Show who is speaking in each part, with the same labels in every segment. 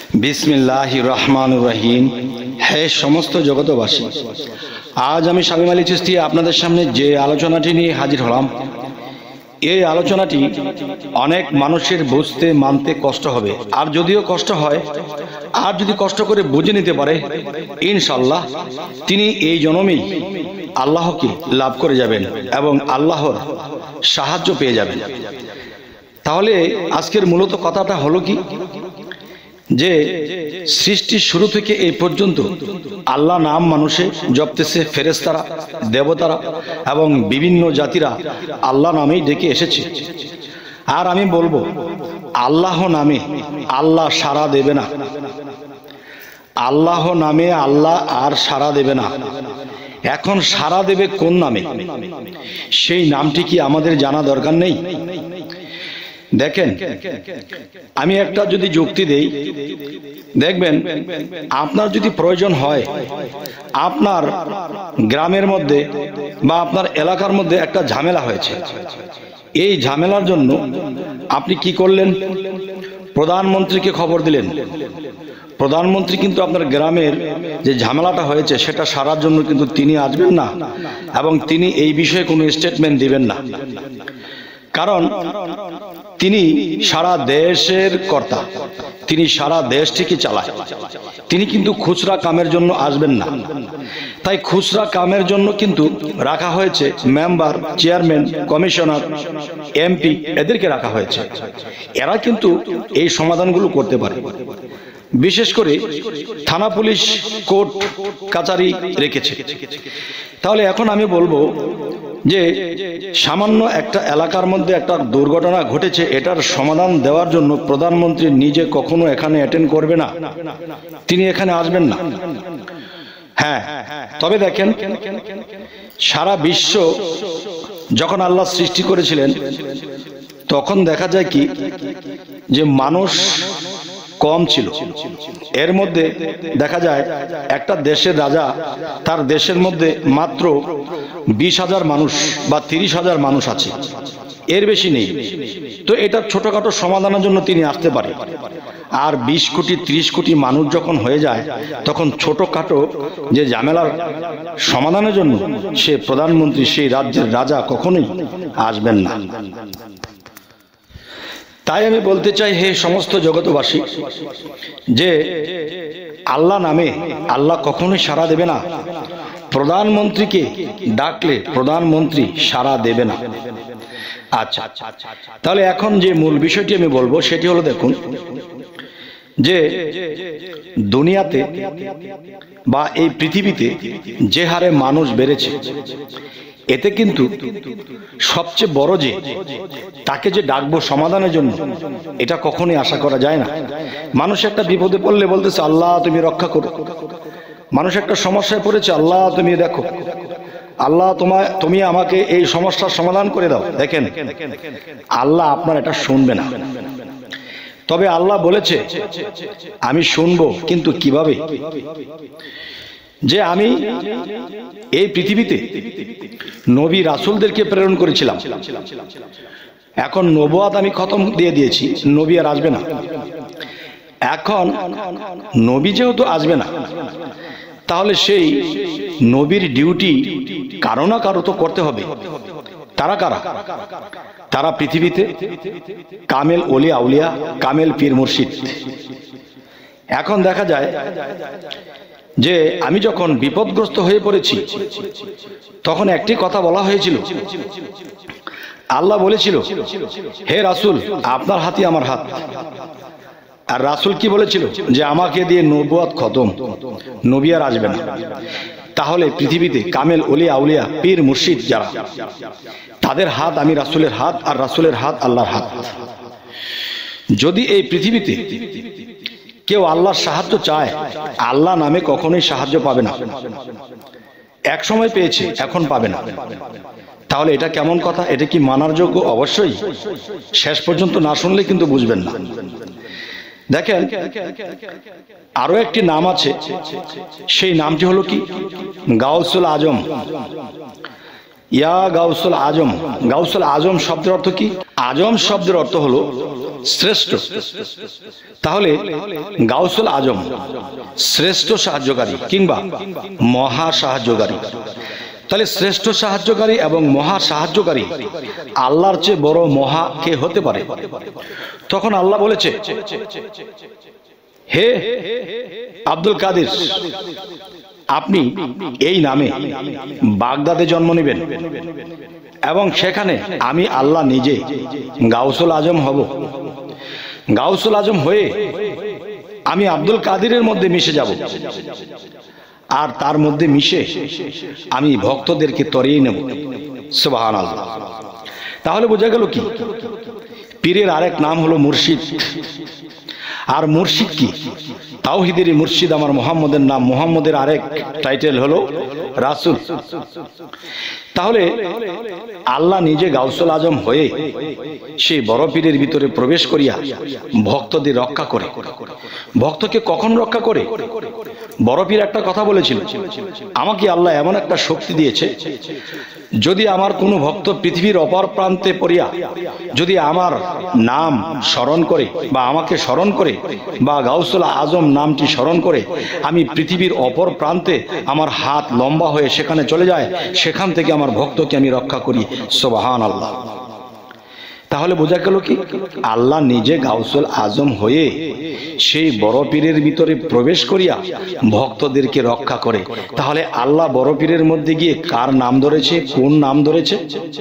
Speaker 1: বিসমিল্লাহির রহমানির রহিম। হে সমস্ত জগতবাসী, আজ আমি শামীম আলী চিশতি আপনাদের সামনে যে আলোচনাটি নিয়ে হাজির হলাম, এই আলোচনাটি অনেক মানুষের বুঝতে মানতে কষ্ট হবে। আর যদিও কষ্ট হয়, আর যদি কষ্ট করে বুঝে নিতে পারে, ইনশাআল্লাহ তিনি এই জন্মেই আল্লাহকে লাভ করে যাবেন এবং আল্লাহর সাহায্য পেয়ে যাবেন। তাহলে আজকের মূলত কথাটা হলো কি, যে সৃষ্টির শুরু থেকে এই পর্যন্ত আল্লাহ নাম মানুষে জপতেছে, ফেরেশতারা, দেবতারা এবং বিভিন্ন জাতিরা আল্লাহ নামেই ডেকে এসেছে। আর আমি বলবো, আল্লাহ নামে আল্লাহ সাড়া দেবে না, আল্লাহ নামে আল্লাহ আর সাড়া দেবে না। এখন সাড়া দেবে কোন নামে, সেই নামটি কি আমাদের জানা দরকার নেই? দেখেন, আমি একটা যদি যুক্তি দেই, দেখবেন আপনার যদি প্রয়োজন হয়, আপনার গ্রামের মধ্যে বা আপনার এলাকার মধ্যে একটা ঝামেলা হয়েছে, এই ঝামেলার জন্য আপনি কি করলেন? প্রধানমন্ত্রীকে খবর দিলেন। প্রধানমন্ত্রী কিন্তু আপনার গ্রামের যে ঝামেলাটা হয়েছে সেটা সারার জন্য কিন্তু তিনি আসবেন না এবং তিনি এই বিষয়ে কোনো স্টেটমেন্ট দিবেন না, কারণ তিনি সারা দেশের কর্তা, তিনি সারা দেশটিকে চালায়। তিনি কিন্তু খুচরা কামের জন্য আসবেন না। তাই খুচরা কামের জন্য কিন্তু রাখা হয়েছে মেম্বার, চেয়ারম্যান, কমিশনার, এমপি, এদেরকে রাখা হয়েছে। এরা কিন্তু এই সমাধানগুলো করতে পারে। বিশেষ করে থানা, পুলিশ, কোর্ট কাচারি রেখেছে। তাহলে এখন আমি বলবো যে সামান্য একটা এলাকার মধ্যে একটা দুর্ঘটনা ঘটেছে, এটার সমাধান দেওয়ার জন্য প্রধানমন্ত্রী নিজে কখনো এখানে অ্যাটেন্ড করবে না, তিনি এখানে আসবেন না। হ্যাঁ, তবে দেখেন, সারা বিশ্ব যখন আল্লাহ সৃষ্টি করেছিলেন, তখন দেখা যায় কি, যে মানুষ কম ছিল। এর মধ্যে দেখা যায় একটা দেশের রাজা, তার দেশের মধ্যে মাত্র 20,000 মানুষ বা 30,000 মানুষ আছে, এর বেশি নেই। তো এটা ছোটখাটো সমাধানের জন্য তিনি আসতে পারে। আর 20 কোটি 30 কোটি মানুষ যখন হয়ে যায়, তখন ছোটখাটো যে ঝামেলার সমাধানের জন্য সে প্রধানমন্ত্রী, সেই রাজ্যের রাজা কখনোই আসবেন না। তাই আমি বলতে চাই, হে সমস্ত জগতবাসী, যে আল্লাহ নামে আল্লাহ কখনোই সাড়া দেবে না। প্রধানমন্ত্রীকে ডাকলে প্রধানমন্ত্রী সাড়া দেবে না। আচ্ছা, তাহলে এখন যে মূল বিষয়টি আমি বলবো সেটি হলো, দেখুন, যে দুনিয়াতে বা এই পৃথিবীতে যে হারে মানুষ বেড়েছে, এতে কিন্তু সবচেয়ে বড় যে তাকে যে ডাকবো সমাধানের জন্য, এটা কখনোই আশা করা যায় না। মানুষ একটা বিপদে পড়লে বলতেছে, আল্লাহ তুমি রক্ষা করো। মানুষ একটা সমস্যায় পড়েছে, আল্লাহ তুমি দেখো, আল্লাহ তুমি আমাকে এই সমস্যার সমাধান করে দাও। দেখেন, আল্লাহ আপনার এটা শুনবে না। তবে আল্লাহ বলেছে, আমি শুনবো, কিন্তু কিভাবে? যে আমি এই পৃথিবীতে নবী রাসূলদেরকে প্রেরণ করেছিলাম, এখন নবুয়াত আমি খতম দিয়ে দিয়েছি, নবী আর আসবে না। এখন নবী যেহেতু আসবে না, তাহলে সেই নবীর ডিউটি কারো না কারো তো করতে হবে। তারা কারা? তারা পৃথিবীতে কামেল ওলি আউলিয়া, কামেল পীর মুর্শিদ। এখন দেখা যায় যে আমি যখন বিপদগ্রস্ত হয়ে পড়েছি, তখন একটি কথা বলা হয়েছিল, আল্লাহ বলেছিল, হে রাসূল, আপনার হাতই আমার হাত। আর রাসূল কি বলেছিল? যে আমাকে দিয়ে নবুয়াত খতম, নবী আর আসবে না। তাহলে পৃথিবীতে কামেল ওলি আউলিয়া, পীর মুর্শিদ যারা, তাদের হাত আমি রাসূলের হাত, আর রাসূলের হাত আল্লাহর হাত। যদি এই পৃথিবীতে কেউ আল্লাহর সাহায্য চায়, আল্লাহ নামে কখনোই সাহায্য পাবে না। এক সময় পেয়েছে, এখন পাবে না। তাহলে এটা কেমন কথা? এটা কি মানার যোগ্য? অবশ্যই। শেষ পর্যন্ত না শুনলে কিন্তু বুঝবেন না। দেখেন, আরো একটি নাম আছে, সেই নামটি হলো কি? গাউসুল আজম। ইয়া গাউসুল আজম। গাউসুল আজম শব্দের অর্থ কি? আজম শব্দের অর্থ হলো শ্রেষ্ঠ। তাহলে গাউসুল আজম শ্রেষ্ঠ সাহায্যকারী কিংবা মহা সাহায্যকারী। তাহলে শ্রেষ্ঠ সাহায্যকারী এবং মহা সাহায্যকারী আল্লাহর চেয়ে বড় মহা কে হতে পারে? তখন আল্লাহ বলেছে, হে আব্দুল কাদের, আপনি এই নামে বাগদাদে জন্ম নেবেন এবং সেখানে আমি আল্লাহ নিজে গাউসুল আজম হব। গাউসুল আজম হয়ে আমি আব্দুল কাদেরের মধ্যে মিশে যাব, আর তার মধ্যে মিশে আমি ভক্তদেরকে তরিয়ে নেব। সুবহানাল্লাহ। তাহলে বোঝা গেল কি, পীরের আরেক নাম হলো মুর্শিদ। আর মুর্শিদ কি? তাওহীদেরই মুর্শিদ আমার মুহাম্মদের নাম। মুহাম্মদের আরেক টাইটেল হলো রাসূল। তাহলে আল্লাহ নিজে গাউসুল আজম হয়ে সেই বড় পীরের ভিতরে প্রবেশ করিয়া ভক্তদের রক্ষা করে। ভক্তকে কখন রক্ষা করে? বড় পীর একটা কথা বলেছিল, আমাকে আল্লাহ এমন একটা শক্তি দিয়েছে, যদি আমার কোনো ভক্ত পৃথিবীর অপর প্রান্তে পড়িয়া যদি আমার নাম স্মরণ করে বা আমাকে স্মরণ করে বা গাউসুল আজম নামটি স্মরণ করে, আমি পৃথিবীর অপর প্রান্তে আমার হাত লম্বা হয়ে সেখানে চলে যায়, সেখান থেকে আমার ভক্তকে আমি রক্ষা করি। সুবহানাল্লাহ। তাহলে বোঝা গেল কি, আল্লাহ নিজে গাউসুল আজম হয়ে সেই বড় পীরের ভিতরে প্রবেশ করিয়া ভক্তদেরকে রক্ষা করে। তাহলে আল্লাহ বড় পীরের মধ্যে গিয়ে কার নাম ধরেছে? কোন নাম ধরেছে?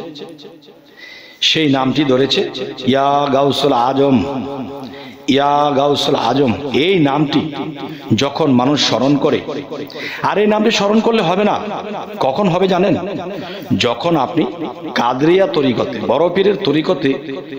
Speaker 1: সেই নামটি ধরেছে ইয়া গাউসুল আজম। ইয়া গাউসুল আজম এই নামটি যখন মানুষ স্মরণ করে, আর এই নামটি স্মরণ করলে হবে না, কখন হবে জানেন? যখন আপনি কাদরিয়া তরিকতে, বড় পীরের তরিকতে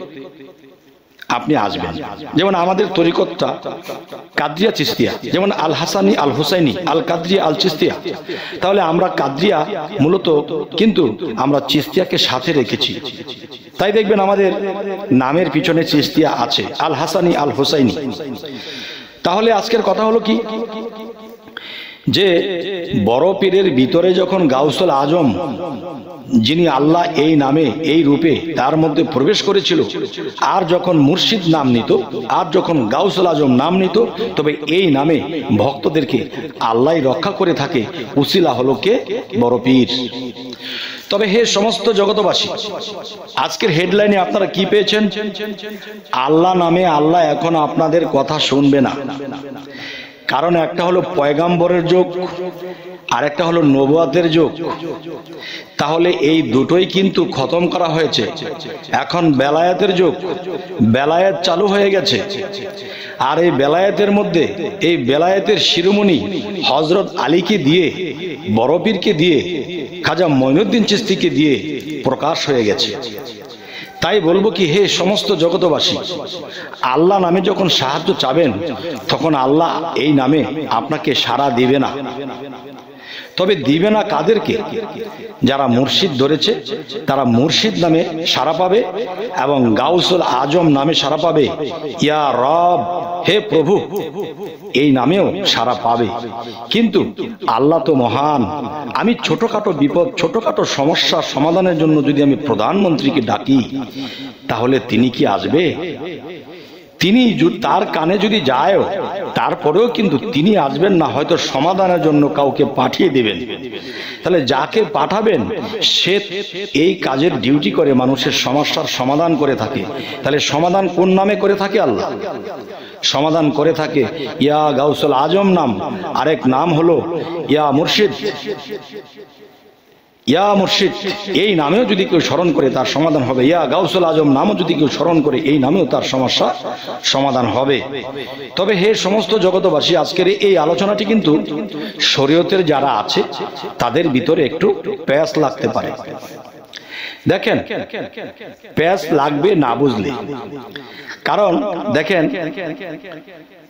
Speaker 1: আপনি আসবেন। যেমন আমাদের তরিকতটা কাদরিয়া চিস্তিয়া, যেমন আল হাসানি আল হুসাইনি আল কাদরিয়া আল চিস্তিয়া। তাহলে আমরা কাদরিয়া মূলত, কিন্তু আমরা চিস্তিয়াকে সাথে রেখেছি, তাই দেখবেন আমাদের নামের পিছনে চিস্তিয়া আছে, আল হাসানি আল হুসাইনি। তাহলে আজকের কথা হলো কি, যে বড় পীরের ভিতরে যখন গাউসুল আজম, যিনি আল্লাহ এই নামে এই রূপে তার মধ্যে প্রবেশ করেছিল, আর যখন মুর্শিদ নাম নিত, আর যখন গাউসুল আজম নাম নিত, তবে এই নামে ভক্তদেরকে আল্লাহ রক্ষা করে থাকে। উসিলা হলো কে? বড় পীর। তবে হে সমস্ত জগতবাসী, আজকের হেডলাইনে আপনারা কি পেয়েছেন? আল্লাহ নামে আল্লাহ এখন আপনাদের কথা শুনবে না। কারণ একটা হলো পয়গাম্বরের যুগ, আর একটা হলো নবুয়াতের যুগ। তাহলে এই দুটোই কিন্তু খতম করা হয়েছে। এখন বেলায়েতের যুগ, বেলায়েত চালু হয়ে গেছে। আর এই বেলায়েতের মধ্যে, এই বেলায়েতের শিরোমণি হযরত আলীকে দিয়ে, বড় পীরকে দিয়ে, খাজা মঈনুদ্দিন চিশতিকে দিয়ে প্রকাশ হয়ে গেছে। তাই বলবো কি, হে সমস্ত জগতবাসী, আল্লাহ নামে যখন সাহায্য চাবেন, তখন আল্লাহ এই নামে আপনাকে সাড়া দিবে না। তবে দিবে না কাদেরকে? যারা মুর্শিদ ধরেছে তারা মুর্শিদ নামে সাড়া পাবে এবং গাউসুল আজম নামে সাড়া পাবে। ইয়া রব, হে প্রভু, এই নামেও সাড়া পাবে। কিন্তু আল্লাহ তো মহান। আমি ছোটখাটো বিপদ, ছোটখাটো সমস্যার সমাধানের জন্য যদি আমি প্রধানমন্ত্রীকে ডাকি, তাহলে তিনি কি আসবে? তিনি তার কানে যদি যায়, তারপরেও কিন্তু তিনি আসবেন না, হয়তো সমাধানের জন্য কাউকে পাঠিয়ে দেবেন। তাহলে যাকে পাঠাবেন সে এই কাজের ডিউটি করে, মানুষের সমস্যার সমাধান করে থাকে। তাহলে সমাধান কোন নামে করে থাকে? আল্লাহ সমাধান করে থাকে ইয়া গাউসুল আজম নাম, আরেক নাম হলো ইয়া মুর্শিদ। ইয়া মুর্শিদ এই নামেও যদি কেউ স্মরণ করে তার সমাধান হবে। ইয়া গাউসুল আজম নামও যদি কেউ স্মরণ করে, এই নামেও তার সমস্যা সমাধান হবে। তবে হে সমস্ত জগতবাসী, আজকের এই আলোচনাটি কিন্তু শরীয়তের যারা আছে তাদের ভিতরে একটু প্যাঁচ লাগতে পারে। দেখেন, প্যাঁচ লাগবে না বুঝলে। কারণ দেখেন,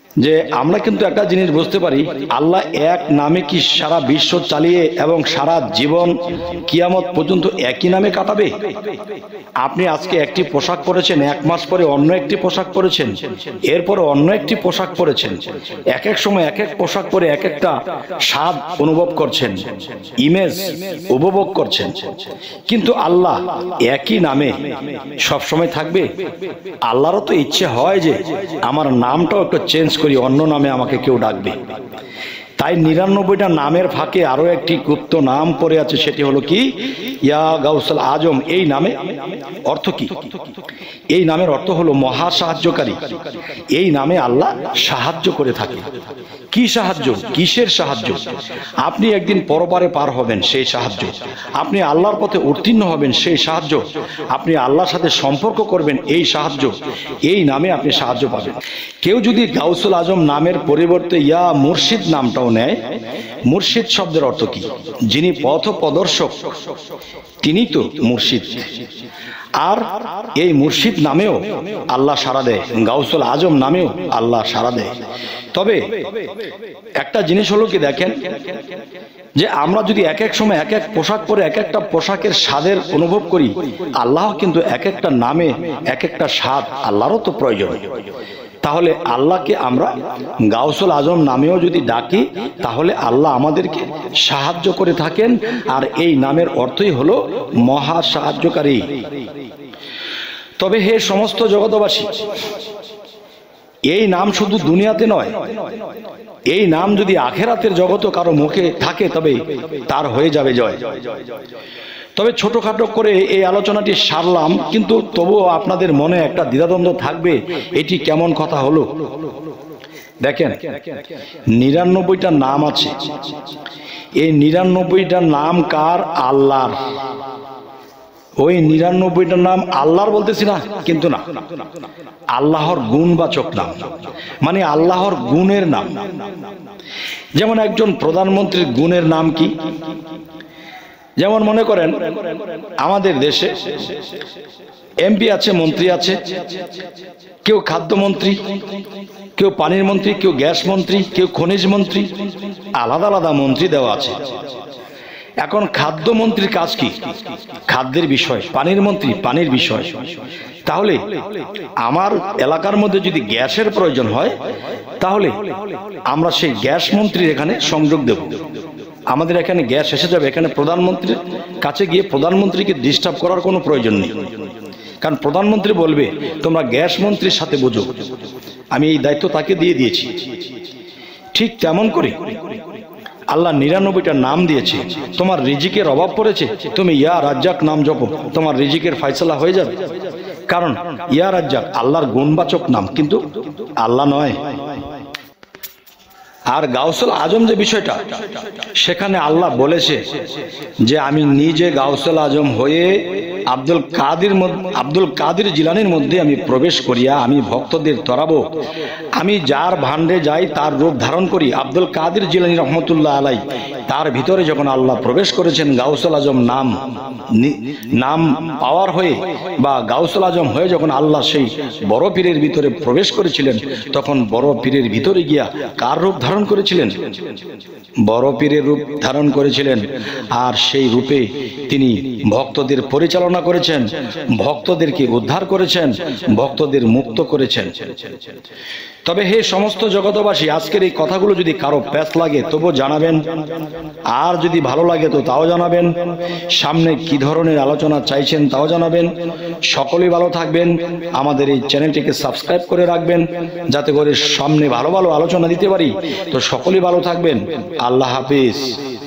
Speaker 1: যে আমরা কিন্তু একটা জিনিস বুঝতে পারি, আল্লাহ এক নামে কি সারা বিশ্ব চালিয়ে এবং সারা জীবন কিয়ামত পর্যন্ত একই নামে কাটাবে? আপনি আজকে একটি পোশাক পরেছেন, এক মাস পরে অন্য একটি পোশাক পরেছেন, এরপরে অন্য একটি পোশাক পরেছেন, এক এক সময় এক এক পোশাক পরে এক একটা স্বাদ অনুভব করছেন, ইমেজ উপভোগ করছেন। কিন্তু আল্লাহ একই নামে সব সময় থাকবে? আল্লাহরও তো ইচ্ছে হয় যে আমার নামটাও একটু চেঞ্জ করি, অন্য নামে আমাকে কেউ ডাকবে। তাই 99টা নামের ফাঁকে আরো একটি গুপ্ত নাম পড়ে আছে, সেটি হলো কি ইয়া গাউসুল আজম। এই নামে অর্থ কি? এই নামের অর্থ হলো মহা সাহায্যকারী। এই নামে আল্লাহ সাহায্য করে থাকে। কি সাহায্য? কিসের সাহায্য? আপনি একদিন পরপারে পার হবেন, সেই সাহায্য। আপনি আল্লাহর পথে উত্তীর্ণ হবেন, সেই সাহায্য। আপনি আল্লাহর সাথে সম্পর্ক করবেন, এই সাহায্য। এই নামে আপনি সাহায্য পাবেন। কেউ যদি গাউসুল আজম নামের পরিবর্তে ইয়া মুর্শিদ নামটাও নেয়, মুর্শিদ শব্দের অর্থ কি? যিনি পথ প্রদর্শক, তিনি তো মুর্শিদ। আর এই মুর্শিদ নামেও আল্লাহ সাড়া দেয়, গাউসুল আজম নামেও আল্লাহ সাড়া দেয়। তবে একটা জিনিস হলো কি, দেখেন যে আমরা যদি এক এক সময় এক এক পোশাক পরে এক একটা পোশাকের স্বাদের অনুভব করি, আল্লাহ কিন্তু এক একটা নামে এক একটা স্বাদ, আল্লাহরও তো প্রয়োজন। তাহলে আল্লাহকে আমরা গাউসুল আজম নামেও যদি ডাকি, তাহলে আল্লাহ আমাদেরকে সাহায্য করে থাকেন। আর এই নামের অর্থই হলো মহা সাহায্যকারী। তবে হে সমস্ত জগতবাসী, এই নাম শুধু দুনিয়াতে নয়, এই নাম যদি আখেরাতের জগতও কারো মুখে থাকে, তবে তার হয়ে যাবে জয়। তবে ছোটখাটো করে এই আলোচনাটি সারলাম, কিন্তু তবুও আপনাদের মনে একটা দ্বিধাদ্বন্দ্ব থাকবে, এটি কেমন কথা হলো। দেখেন, 99টা নাম আছে। এই 99টা নাম কার? আল্লাহর। ওই 99টা নাম আল্লাহর বলতেছি না, কিন্তু না, আল্লাহর গুণবাচক নাম, মানে আল্লাহর গুণের নাম। যেমন একজন প্রধানমন্ত্রীর গুণের নাম কি? যেমন মনে করেন আমাদের দেশে এমপি আছে, মন্ত্রী আছে, কেউ খাদ্যমন্ত্রী, কেউ পানির মন্ত্রী, কেউ গ্যাস মন্ত্রী, কেউ খনিজ মন্ত্রী, আলাদা আলাদা মন্ত্রী দেওয়া আছে। এখন খাদ্যমন্ত্রীর কাজ কি? খাদ্যের বিষয়। পানির মন্ত্রী পানির বিষয়। তাহলে আমার এলাকার মধ্যে যদি গ্যাসের প্রয়োজন হয়, তাহলে আমরা সেই গ্যাস মন্ত্রীর এখানে সংযোগ দেব। আমাদের এখানে গ্যাস এসে যাবে, এখানে প্রধানমন্ত্রীর কাছে গিয়ে প্রধানমন্ত্রীকে ডিস্টার্ব করার কোনো প্রয়োজন নেই। কারণ প্রধানমন্ত্রী বলবে তোমরা গ্যাস মন্ত্রীর সাথে বুঝো, আমি এই দায়িত্ব তাকে দিয়ে দিয়েছি। ঠিক তেমন করে আল্লাহ 99টা নাম দিয়েছে। তোমার রিজিকের অভাব পড়েছে, তুমি ইয়া রাজ্জাক নাম জপো, তোমার রিজিকের ফয়সালা হয়ে যাবে। কারণ ইয়া রাজ্জাক আল্লাহর গুণবাচক নাম, কিন্তু আল্লাহ নয়। আর গাউসুল আজম যে বিষয়টা, সেখানে আল্লাহ বলেছে যে আমি নিজে গাউসুল আজম হয়ে আব্দুল কাদের জিলানীর মধ্যে আমি প্রবেশ করিয়া আমি ভক্তদের তরাবো। আমি যার ভান্ডে যাই তার রূপ ধারণ করি। আব্দুল কাদের জিলানী রহমতুল্লাহ আলাই, তার ভিতরে যখন আল্লাহ প্রবেশ করেছেন, গাউসুল আজম নাম পাওয়ার হয়ে বা গাউসুল আজম হয়ে যখন আল্লাহ সেই বড় পীরের ভিতরে প্রবেশ করেছিলেন, তখন বড় পীরের ভিতরে গিয়া কার রূপ ধারণ করেছিলেন? বড় পীরের রূপ ধারণ করেছিলেন। আর সেই রূপে তিনি ভক্তদের পরিচালনা করেছেন, ভক্তদেরকে উদ্ধার করেছেন, ভক্তদের মুক্ত করেছেন। তবে হে সমস্ত জগতবাসী, আজকের এই কথাগুলো যদি কারো প্যাচ লাগে তবু জানাবেন, আর যদি ভালো লাগে তো তাও জানাবেন। সামনে কি ধরনের আলোচনা চাইছেন তাও জানাবেন। সকলেই ভালো থাকবেন। আমাদের এই চ্যানেলটিকে সাবস্ক্রাইব করে রাখবেন, যাতে করে সামনে ভালো ভালো আলোচনা দিতে পারি। তো সকলেই ভালো থাকবেন। আল্লাহ হাফিজ।